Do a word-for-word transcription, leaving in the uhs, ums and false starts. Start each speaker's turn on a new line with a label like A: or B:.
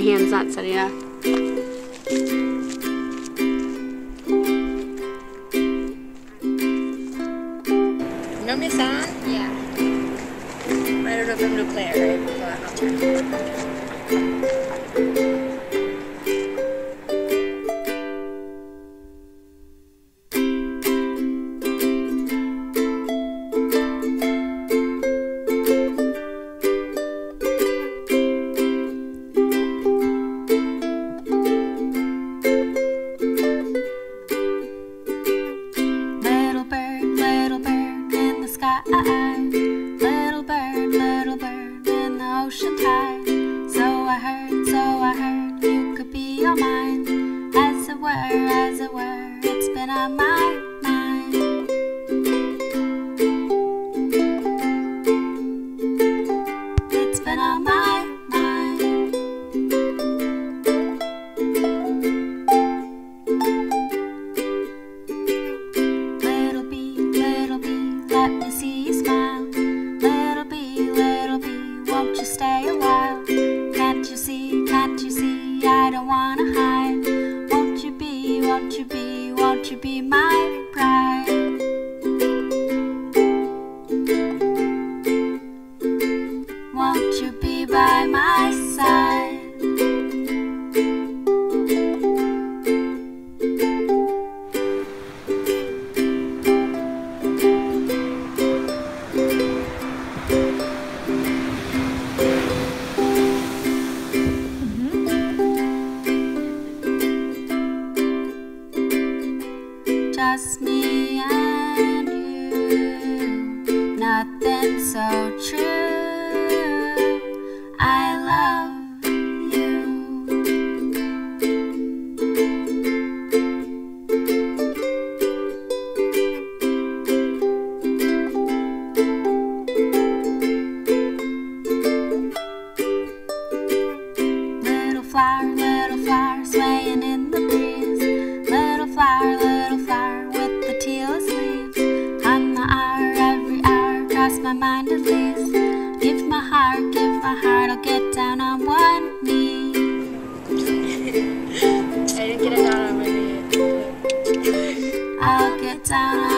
A: hand's not steady enough.
B: You want me to sound?
A: Yeah.
B: I don't know if I'm going to play it right, but I'll try.
C: Little bird, little bird in the ocean tide. So I heard, so I heard you could be all mine. As it were, as it were, it's been on my mind. It's been on my mind. Little bee, little bee, let me see you smile. Little bee, little bee, won't you stay a while? Can't you see, can't you see, I don't wanna hide. Won't you be, won't you be, won't you be my bride? Won't you be by my side? Just me and you, nothing so true. I love you. Little flower, little flower, swaying in the breeze. Little flower, little flower, with the tealest leaves. On the hour, every hour, cross my mind at least. Give my heart, give my heart, I'll get down on one knee.
B: I didn't get it down on my knee.
C: I'll get down on